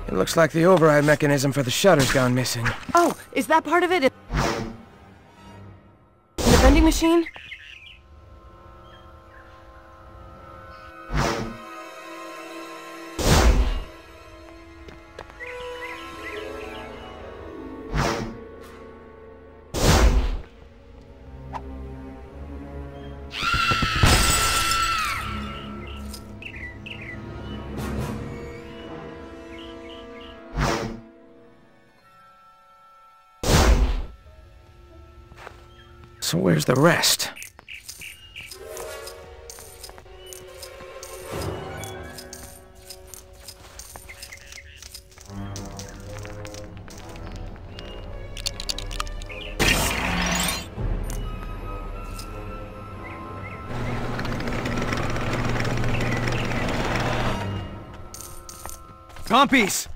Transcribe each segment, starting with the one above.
It looks like the override mechanism for the shutter's gone missing. Oh, is that part of it? In the vending machine? So where's the rest? Compies!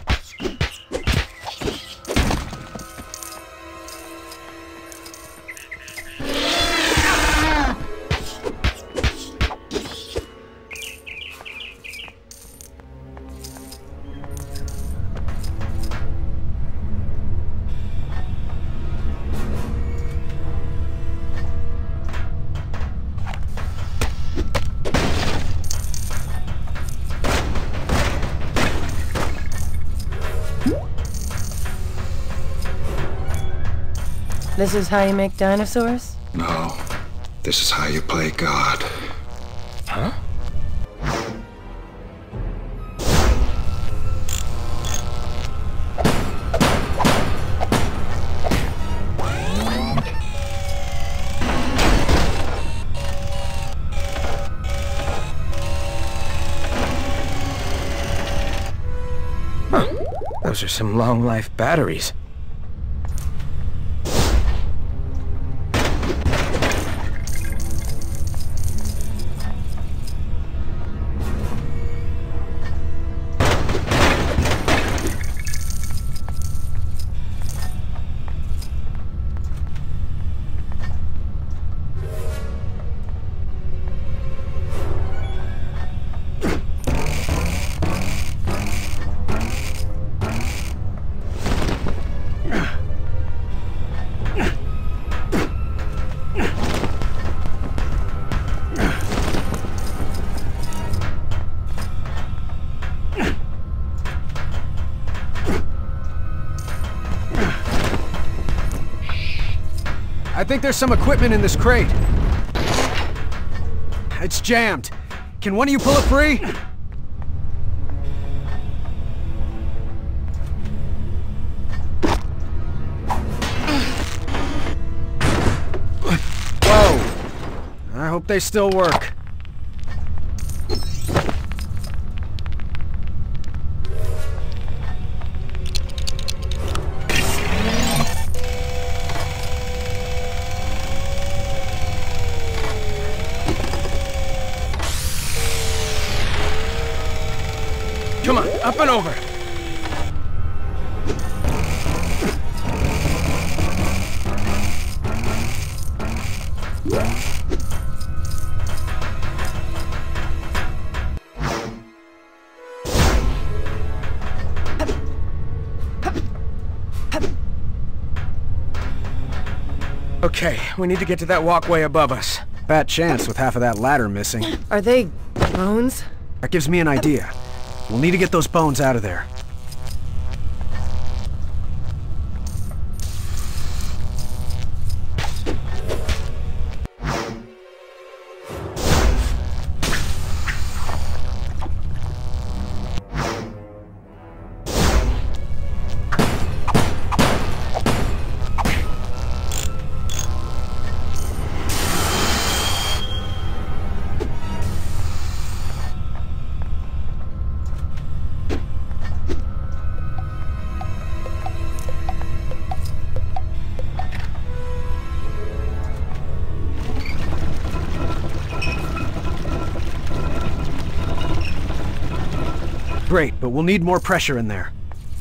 This is how you make dinosaurs? No. This is how you play God. Huh? Huh. Those are some long-life batteries. I think there's some equipment in this crate. It's jammed. Can one of you pull it free? Whoa. I hope they still work. Come on, up and over! Okay, we need to get to that walkway above us. Fat chance with half of that ladder missing. Are they bones? That gives me an idea. We'll need to get those bones out of there. Great, but we'll need more pressure in there.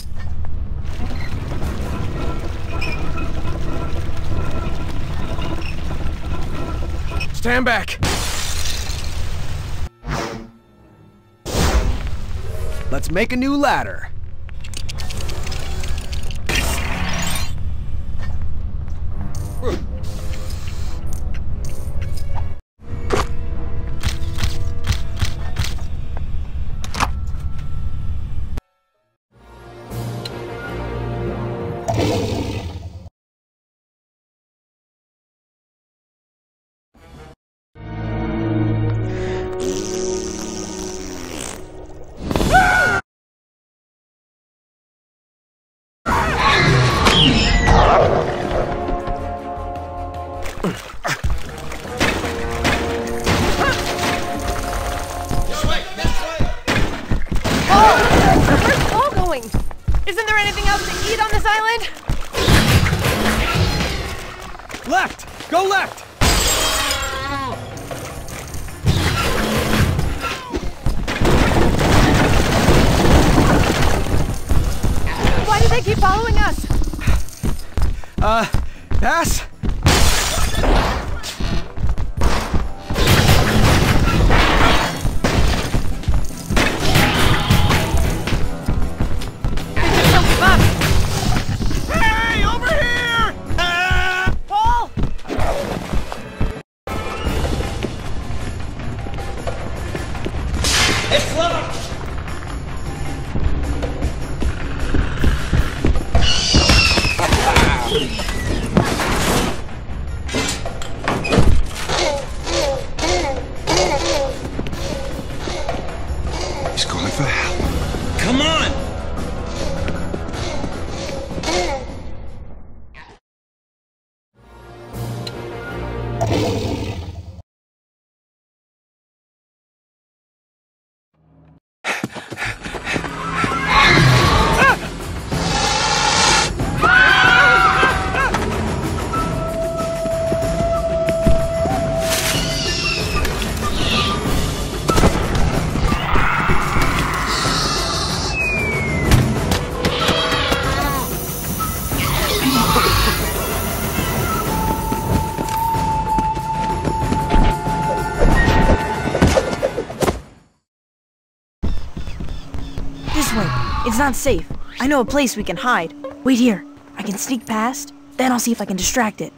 Stand back! Let's make a new ladder. going? Isn't there anything else to eat on this island? Left! Go left! Why do they keep following us? Pass? Don't give up! Hey, over here! Paul! It's locked! He's calling for help. Come on! This way. It's not safe. I know a place we can hide. Wait here. I can sneak past, then I'll see if I can distract it.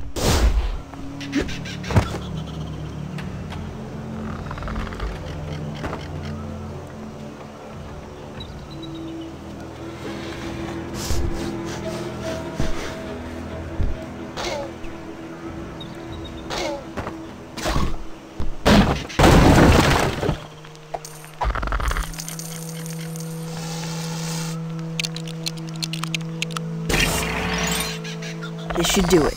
This should do it.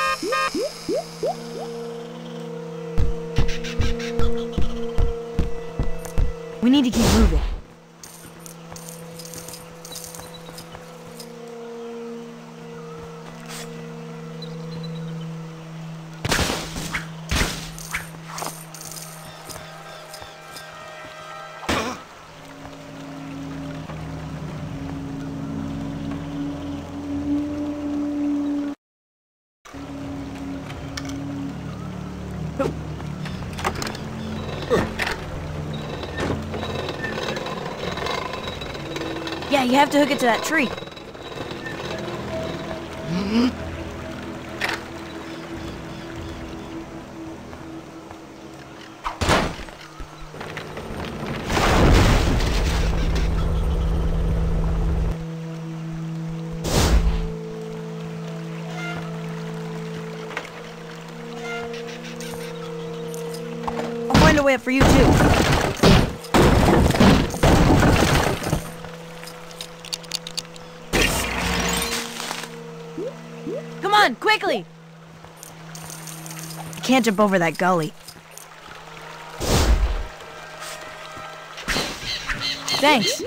We need to keep moving. Yeah, you have to hook it to that tree. I'll find a way up for you too. Come on, quickly! I can't jump over that gully. Thanks.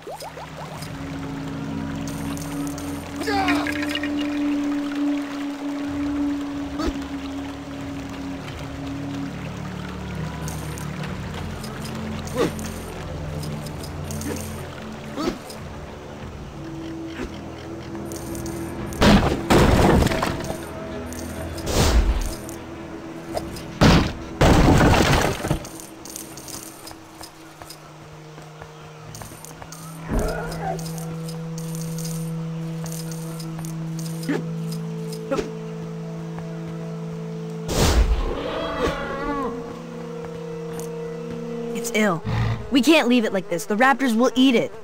It's ill. We can't leave it like this. The raptors will eat it.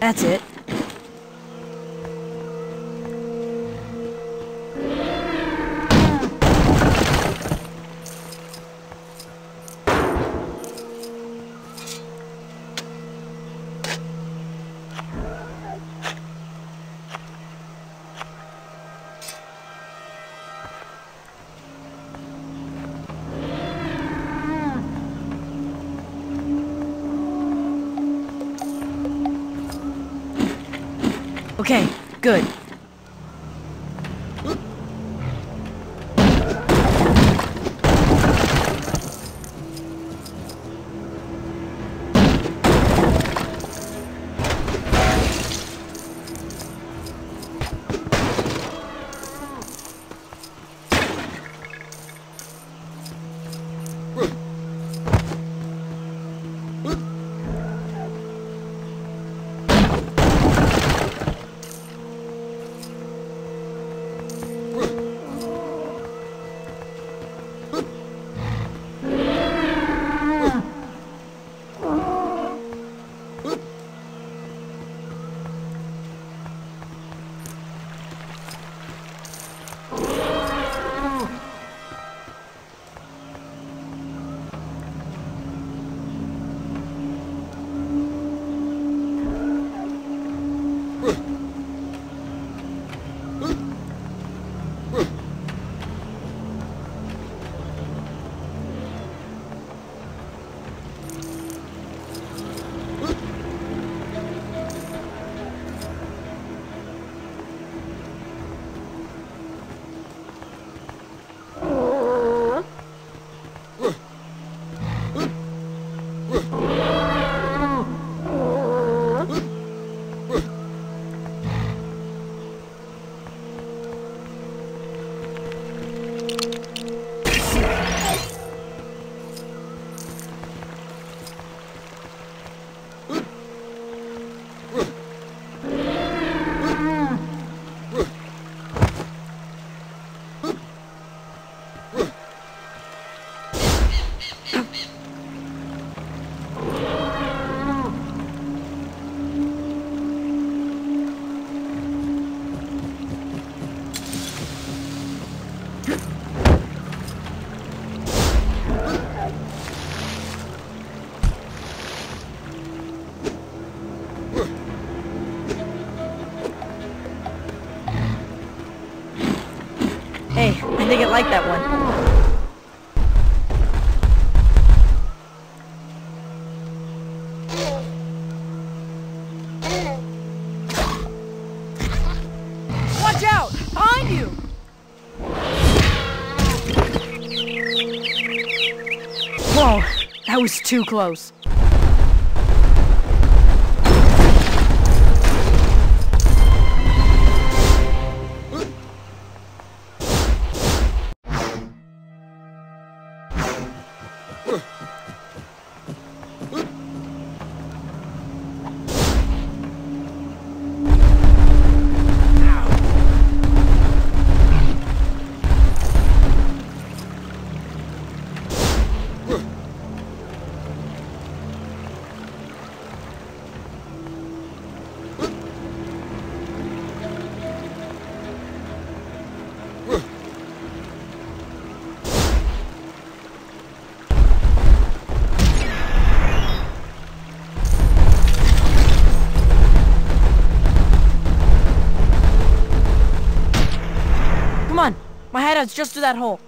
That's it. Okay, good. Hey, I think it liked that one. Watch out! Behind you! Whoa, that was too close. Come on, my hideout's just through that hole.